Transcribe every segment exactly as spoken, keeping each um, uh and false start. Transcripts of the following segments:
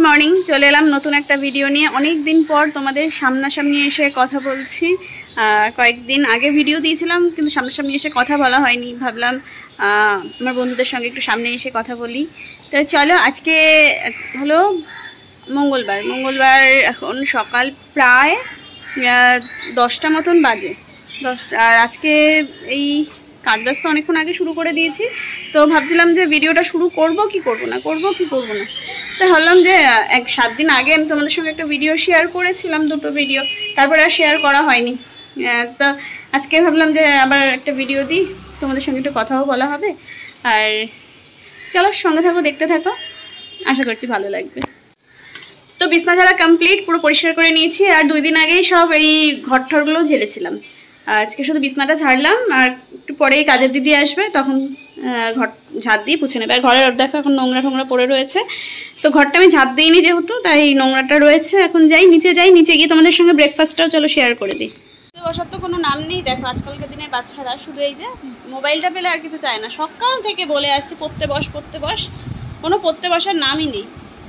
Morning, চলে এলাম নতুন একটা ভিডিও নিয়ে। অনেক দিন পর তোমাদের সামনাসামনি এসে কথা বলছি। কয়েকদিন আগে ভিডিও দিয়েছিলাম কিন্তু সামনাসামনি এসে কথা বলা হয়নি। ভাবলাম আমার বন্ধুদের সঙ্গে একটু সামনে এসে কথা বলি। তো চলো, আজকে হলো মঙ্গলবার। মঙ্গলবার এখন সকাল প্রায় দশটা মতন বাজে। দশ আর আজকে এই কাজ বাজ তো অনেকক্ষণ আগে শুরু করে দিয়েছি। তো ভাবছিলাম যে ভিডিওটা শুরু করব কি করব না করব কি করব না তো ভাবলাম যে এক সাত দিন আগে আমি তোমাদের সঙ্গে একটা ভিডিও শেয়ার করেছিলাম, দুটো ভিডিও, তারপরে আর শেয়ার করা হয়নি। তো আজকে ভাবলাম যে আবার একটা ভিডিও দিই, তোমাদের সঙ্গে একটু কথাও বলা হবে। আর চলো সঙ্গে থাকো, দেখতে থাকো, আশা করছি ভালো লাগবে। তো বিছনা ঝাড়া কমপ্লিট, পুরো পরিষ্কার করে নিয়েছি। আর দুই দিন আগেই সব এই ঘর ঠরগুলো ঝেড়েছিলাম। আজকে শুধু বিছনাটা ছাড়লাম, আর একটু পরেই কাজের দিদি আসবে, তখন ঘর ঝাড় দিয়ে পুছে নেবে। আর ঘরের দেখো এখন নোংরা টোংরা পড়ে রয়েছে, তো ঘরটা আমি ঝাড় দিইনি যেহেতু, তাই নোংরাটা রয়েছে। এখন যাই নিচে, যাই নিচে গিয়ে তোমাদের সঙ্গে ব্রেকফাস্টটাও চলো শেয়ার করে দিই। তো বসার তো কোনো নাম নেই। দেখো আজকালকার দিনের বাচ্চারা শুধু এই যে মোবাইলটা পেলে আর কিছু চায় না। সকাল থেকে বলে আসছি পড়তে বস পড়তে বস, কোনো পড়তে বসার নামই নেই।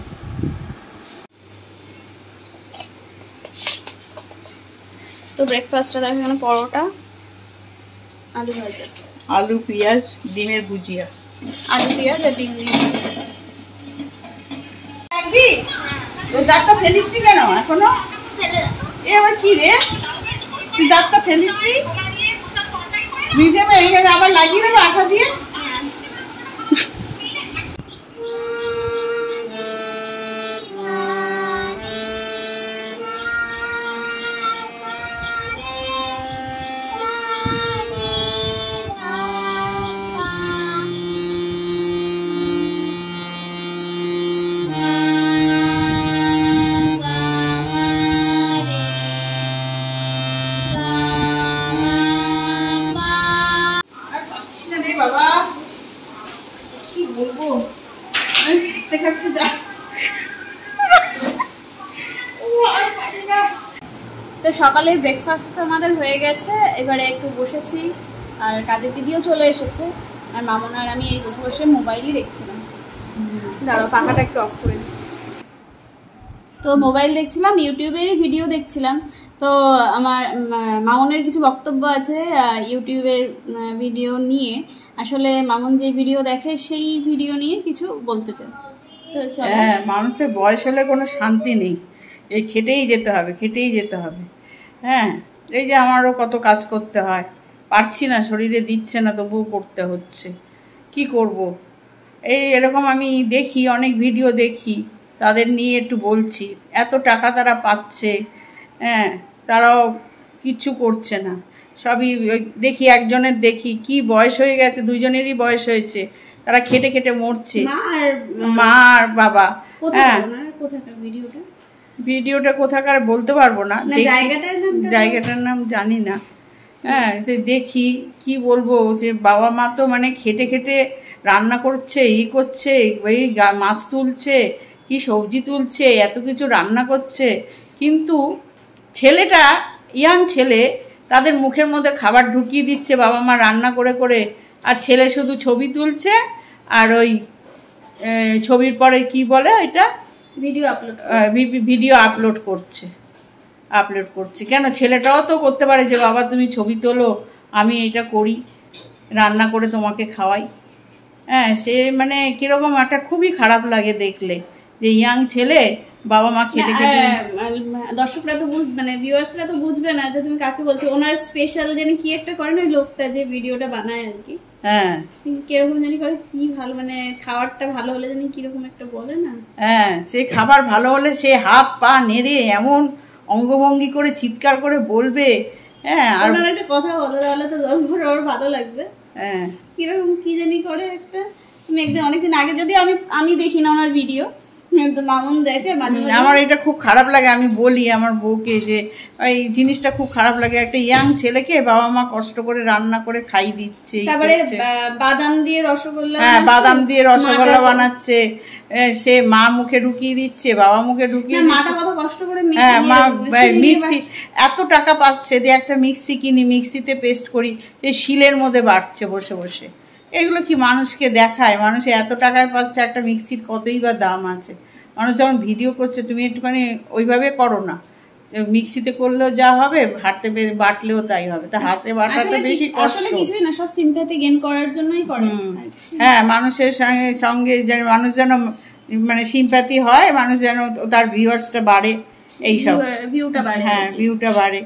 তো ব্রেকফাস্টটা দেখো এখানে পরোটা, আলু ভাজা, আলু পেঁয়াজ ডিমের ভুজিয়া, আলু পেঁয়াজ আর ডিম দিয়ে। তুই দাঁতটা ফেলিস নি কেন এখনো? এ আবার কি রে, তুই দাঁতটা ফেলিস নি? মিউজিয়ামে এই আবার লাগিয়ে দেবো আঠা দিয়ে। বাবা কি বলবো, তো সকালে ব্রেকফাস্ট তো আমাদের হয়ে গেছে, এবারে একটু বসেছি। আর কাজের দিদিও চলে এসেছে, আর মামন আর আমি এই বসে বসে মোবাইলই দেখছিলাম। দাঁড়াও পাখাটা একটু অফ করে দিই। তো মোবাইল দেখছিলাম, ইউটিউবেরই ভিডিও দেখছিলাম। তো আমার মামনের কিছু বক্তব্য আছে ইউটিউবের ভিডিও নিয়ে। আসলে মামন যে ভিডিও দেখে সেই ভিডিও নিয়ে কিছু বলতে চাই। তো হ্যাঁ, মানুষের বয়স হলে কোনো শান্তি নেই, এই খেটেই যেতে হবে, খেটেই যেতে হবে। হ্যাঁ, এই যে আমারও কত কাজ করতে হয়, পারছি না, শরীরে দিচ্ছে না, তবুও করতে হচ্ছে। কি করব? এই এরকম আমি দেখি, অনেক ভিডিও দেখি, তাদের নিয়ে একটু বলছি। এত টাকা তারা পাচ্ছে, হ্যাঁ, তারাও কিচ্ছু করছে না। সবই দেখি, একজনের দেখি কি বয়স হয়ে গেছে, দুইজনেরই বয়স হয়েছে, তারা খেটে খেটে মরছে, মা আর বাবা। হ্যাঁ, ভিডিওটা ভিডিওটা কোথাকার বলতে পারবো না, জায়গাটার নাম জানি না। হ্যাঁ, দেখি কি বলবো, যে বাবা মা তো মানে খেটে খেটে রান্না করছে, ই করছে, এই মাছ তুলছে, কি সবজি তুলছে, এত কিছু রান্না করছে, কিন্তু ছেলেটা, ইয়াং ছেলে, তাদের মুখের মধ্যে খাবার ঢুকিয়ে দিচ্ছে বাবা মা রান্না করে করে। আর ছেলে শুধু ছবি তুলছে, আর ওই ছবির পরে কি বলে এটা, ভিডিও আপলোড ভিডিও আপলোড করছে আপলোড করছে কেন? ছেলেটাও তো করতে পারে যে বাবা তুমি ছবি তোলো, আমি এটা করি, রান্না করে তোমাকে খাওয়াই। হ্যাঁ, সে মানে কিরকম একটা খুবই খারাপ লাগে দেখলে, যে ইয়াং ছেলে বাবা মা খেতে খেতে। দর্শকরা তো বুঝ মানে ভিউয়ার্সরা তো বুঝবে না যে তুমি কাকে বলছো। ওনার স্পেশাল জানি কি একটা করে না লোকটা, যে ভিডিওটা বানায় আর কি। হ্যাঁ, কিরকম জানি করে, কি ভালো মানে খাবারটা ভালো হলে জানি কিরকম একটা বলে না। হ্যাঁ, সে খাবার ভালো হলে সে হাত পা নেড়ে এমন অঙ্গভঙ্গি করে চিৎকার করে বলবে। হ্যাঁ, আর একটা কথা বলে তাহলে তো দর্শকরা আবার ভালো লাগবে। হ্যাঁ, কিরকম কি জানি করে একটা। তুমি একদিন অনেকদিন আগে, যদি আমি আমি দেখি না ওনার ভিডিও, তো মামুন দেখে, আমার এটা খুব খারাপ লাগে। আমি বলি আমার বউকে যে এই জিনিসটা খুব খারাপ লাগে, একটা ইয়াং ছেলেকে বাবা মা কষ্ট করে রান্না করে খাই দিচ্ছে। তারপরে বাদাম দিয়ে রসগোল্লা, হ্যাঁ, বাদাম দিয়ে রসগোল্লা বানাচ্ছে, সে মা মুখে ঢুকিয়ে দিচ্ছে, বাবা মুখে ঢুকিয়ে মাটা কত কষ্ট করে। হ্যাঁ, মা মিক্সি এত টাকা পাচ্ছে যে একটা মিক্সি কিনি, মিক্সিতে পেস্ট করি, যে শিলের মধ্যে বাড়ছে বসে বসে। এগুলো কি মানুষকে দেখায়? মানুষ এত টাকায় পাচ্ছে, একটা মিক্সির কতই বা দাম আছে। মানুষ যখন ভিডিও করছে তুমি একটুখানি ওইভাবে করো না, মিক্সিতে করলেও যা হবে, হাতে বাটলেও তাই হবে। তা হাতে বাটাটা বেশি কষ্ট। আসলে কিছুই না, সব সিম্প্যাথি গেইন করার জন্যই করে। হ্যাঁ, মানুষের সঙ্গে সঙ্গে যেন মানুষ যেন মানে সিম্প্যাথি হয়, মানুষ যেন তার ভিউয়ার্সটা বাড়ে, এইসব ভিউটা বাড়ে। হ্যাঁ, ভিউটা বাড়ে,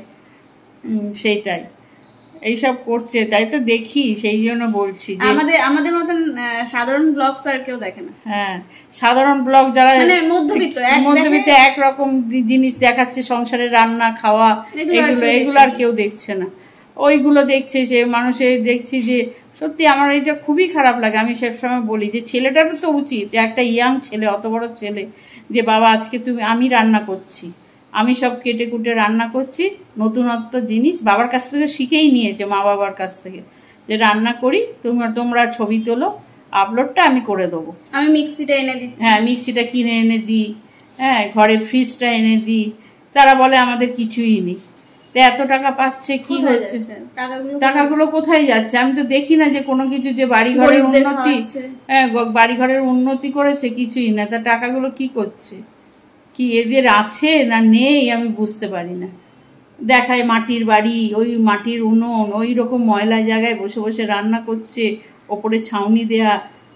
সেইটাই এইসব করছে, তাই তো দেখি, সেই জন্য বলছি যে আমাদের আমাদের মতন সাধারণ ব্লগ আর কেউ দেখে না। হ্যাঁ, সাধারণ ব্লগ যারা মানে মধ্যবিত্ত মধ্যবিত্ত একরকম জিনিস দেখাচ্ছে, সংসারে রান্না খাওয়া, এগুলো এগুলো আর কেউ দেখছে না, ওইগুলো দেখছে সে মানুষের। দেখছি যে সত্যি আমার এটা খুবই খারাপ লাগে। আমি সবসময় বলি যে ছেলেটারও তো উচিত, একটা ইয়াং ছেলে, অত বড় ছেলে, যে বাবা আজকে তুমি আমি রান্না করছি, আমি সব কেটে কুটে রান্না করছি, নতুনত্ব জিনিস বাবার কাছ থেকে শিখেই নিয়েছে, মা বাবার কাছ থেকে, যে রান্না করি, তোমরা তোমরা ছবি তোলো, আপলোডটা আমি করে দেবো। আমি মিক্সিটা এনে দিচ্ছি। হ্যাঁ, মিক্সিটা কিনে এনে দিই, হ্যাঁ, ঘরে ফ্রিজটা এনে দিই। তারা বলে আমাদের কিছুই নেই। তো এত টাকা পাচ্ছে, কি হচ্ছে, টাকাগুলো কোথায় যাচ্ছে? আমি তো দেখি না যে কোনো কিছু, যে বাড়ি ঘরের উন্নতি, হ্যাঁ, বাড়ি ঘরের উন্নতি করেছে, কিছুই না। তা টাকাগুলো কি করছে? কি এদের আছে না নেই আমি বুঝতে পারি না। দেখায় মাটির বাড়ি, ওই মাটির উনুন, ওই রকম ময়লা জায়গায় বসে বসে রান্না করছে, ওপরে ছাউনি দেয়া।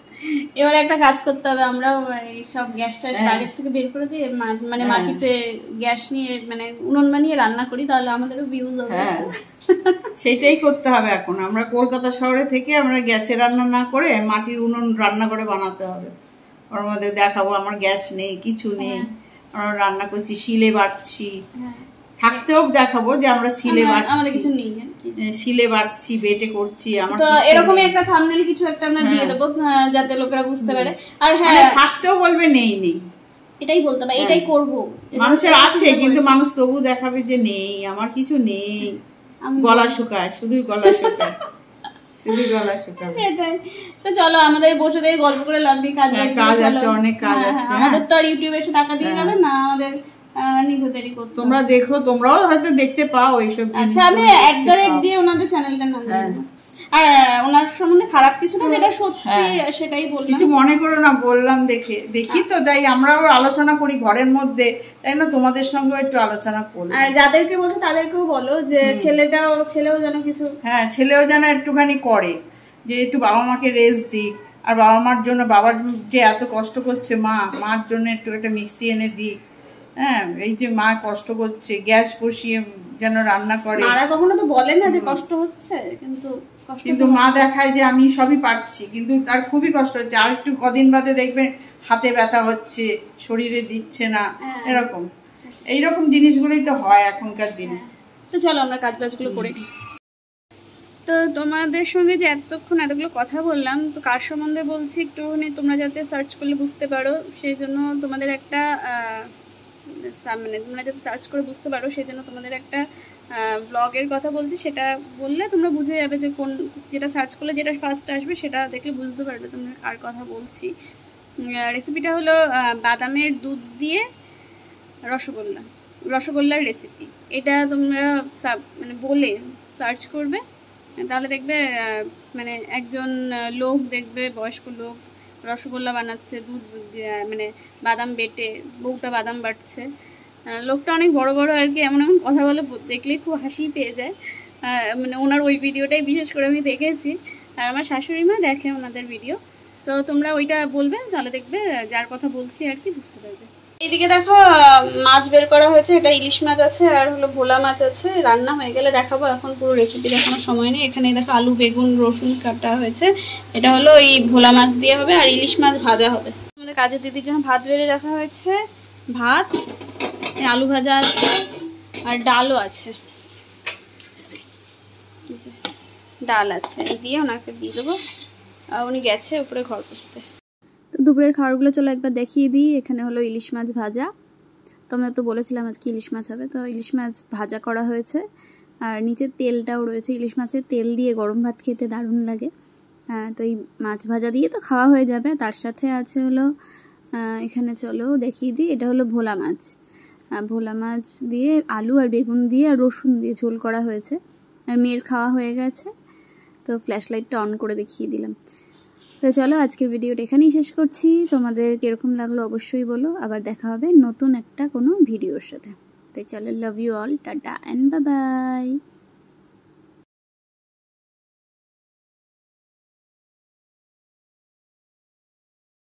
এবার একটা কাজ করতে হবে, আমরা সব গ্যাসটা বাড়ির থেকে বের করে দিয়ে মানে মাটিতে গ্যাস নিয়ে মানে উনুন বানিয়ে রান্না করি, তাহলে আমাদেরও ভিউজ হবে। হ্যাঁ, সেইটাই করতে হবে এখন। আমরা কলকাতা শহরে থেকে আমরা গ্যাসে রান্না না করে মাটির উনুন রান্না করে বানাতে হবে। ওর মধ্যে দেখাবো আমার গ্যাস নেই, কিছু নেই, আমরা রান্না করছি, শিলে বাটছি, থাকতেও দেখাবো যে আমরা শিলে বাটছি, আমাদের কিছু নেই, শিলে বাটছি, বেটে করছি। আমার তো এরকমই একটা থাম্বনেল কিছু একটা আমরা দিয়ে দেবো, যাতে লোকেরা বুঝতে পারে। আর হ্যাঁ, থাকতেও বলবে নেই নেই, এটাই বলতে হবে, এটাই করবো। মানুষের আছে, কিন্তু মানুষ তবু দেখাবে যে নেই, আমার কিছু নেই, গলা শুকায়, শুধু গলা শুকায়, শুধু গলা শুকায়। সেটাই। তো চলো, আমাদের বসে থেকে গল্প করে লাভ নেই, কাজ কাজ আছে, অনেক কাজ আছে। আমাদের তো আর ইউটিউবে এসে টাকা দিয়ে যাবে না, আমাদের নিজেদেরই করতে। তোমরা দেখো, তোমরাও হয়তো দেখতে পাও এইসব। আচ্ছা, আমি অ্যাট দ্য রেট দিয়ে ওনাদের চ্যানেলটার নাম দিই, আর ওনার সম্বন্ধে খারাপ কিছু না, যেটা সত্যি সেটাই বললাম, কিছু মনে করো না, বললাম দেখে দেখি তো, তাই আমরাও আলোচনা করি ঘরের মধ্যে, তাই না, তোমাদের সঙ্গে একটু আলোচনা করি। আর যাদেরকে বলছো তাদেরকেও বলো যে ছেলেটাও ছেলেও যেন কিছু, হ্যাঁ, ছেলেও যেন একটুখানি করে, যে একটু বাবা মাকে রেস্ট দিক, আর বাবা মার জন্য, বাবার যে এত কষ্ট করছে, মা মার জন্য একটু একটা মিক্সি এনে দিক। হ্যাঁ, এই যে মা কষ্ট করছে, গ্যাস বসিয়ে যেন রান্না করে। মারা কখনো তো বলে না যে কষ্ট হচ্ছে, কিন্তু কিন্তু মা দেখায় যে আমি সবই পারছি, কিন্তু তার খুবই কষ্ট হচ্ছে। আর একটু কদিন বাদে দেখবেন হাতে ব্যথা হচ্ছে, শরীরে দিচ্ছে না, এরকম এইরকম জিনিসগুলোই তো হয় এখনকার দিনে। তো চলো আমরা কাজ বাজগুলো করে নিই। তো তোমাদের সঙ্গে যে এতক্ষণ এতগুলো কথা বললাম, তো কার সম্বন্ধে বলছি একটুখানি তোমরা যাতে সার্চ করলে বুঝতে পারো, সেই জন্য তোমাদের একটা মানে তোমরা যাতে সার্চ করে বুঝতে পারো, সেই জন্য তোমাদের একটা ব্লগের কথা বলছি, সেটা বললে তোমরা বুঝে যাবে যে কোন, যেটা সার্চ করলে যেটা ফার্স্ট আসবে সেটা দেখলে বুঝতে পারবে তোমরা কার কথা বলছি। রেসিপিটা হলো বাদামের দুধ দিয়ে রসগোল্লা, রসগোল্লার রেসিপি। এটা তোমরা মানে বলে সার্চ করবে, তাহলে দেখবে মানে একজন লোক দেখবে, বয়স্ক লোক রসগোল্লা বানাচ্ছে, দুধ মানে বাদাম বেটে, বউটা বাদাম বাটছে, লোকটা অনেক বড় বড় আর কি, এমন এমন কথা বলে, দেখলেই খুব হাসি পেয়ে যায়। মানে ওনার ওই ভিডিওটাই বিশেষ করে আমি দেখেছি, আর আমার শাশুড়ি মা দেখে ওনাদের ভিডিও। তো তোমরা ওইটা বলবে, তাহলে দেখবে যার কথা বলছি আর কি বুঝতে পারবে। এইদিকে দেখো মাছ বের করা হয়েছে, এটা ইলিশ মাছ আছে আর হলো ভোলা মাছ আছে, রান্না হয়ে গেলে দেখাবো, এখন পুরো রেসিপি দেখানোর সময় নেই। এখানে দেখো আলু বেগুন রসুন কাটা হয়েছে, এটা হলো এই ভোলা মাছ দিয়ে হবে, আর ইলিশ মাছ ভাজা হবে। আমাদের কাজের দিদির জন্য ভাত বেড়ে রাখা হয়েছে, ভাত, আলু ভাজা আছে আর ডালও আছে, ডাল আছে, এই দিয়ে ওনাকে দিয়ে দেবো, আর উনি গেছে উপরে ঘর পুষতে। তো দুপুরের খাবারগুলো চলো একবার দেখিয়ে দিই। এখানে হলো ইলিশ মাছ ভাজা, তোমরা তো বলেছিলাম আজকে ইলিশ মাছ হবে, তো ইলিশ মাছ ভাজা করা হয়েছে, আর নিচে তেলটাও রয়েছে, ইলিশ মাছের তেল দিয়ে গরম ভাত খেতে দারুণ লাগে। হ্যাঁ, তো এই মাছ ভাজা দিয়ে তো খাওয়া হয়ে যাবে, তার সাথে আছে হলো এখানে চলো দেখিয়ে দিই, এটা হলো ভোলা মাছ, ভোলা মাছ দিয়ে আলু আর বেগুন দিয়ে আর রসুন দিয়ে ঝোল করা হয়েছে, আর মেয়ের খাওয়া হয়ে গেছে, তো ফ্ল্যাশ লাইটটা অন করে দেখিয়ে দিলাম। তো তো চলো আজকের ভিডিওটা এখানেই শেষ করছি। তোমাদের কীরকম লাগলো অবশ্যই বলো। আবার দেখা হবে নতুন একটা কোনো ভিডিওর সাথে। তো চলো, love you all, tata and bye by.